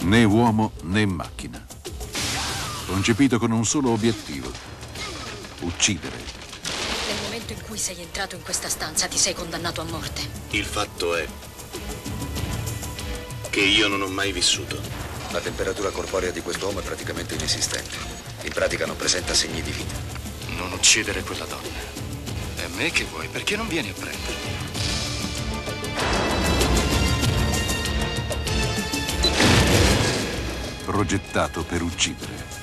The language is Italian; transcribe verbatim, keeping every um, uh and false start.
Né uomo né macchina. Concepito con un solo obiettivo: uccidere. Nel momento in cui sei entrato in questa stanza ti sei condannato a morte. Il fatto è che io non ho mai vissuto. La temperatura corporea di quest'uomo è praticamente inesistente. In pratica non presenta segni di vita. Non uccidere quella donna. E a me che vuoi? Perché non vieni a prendermi? Progettato per uccidere.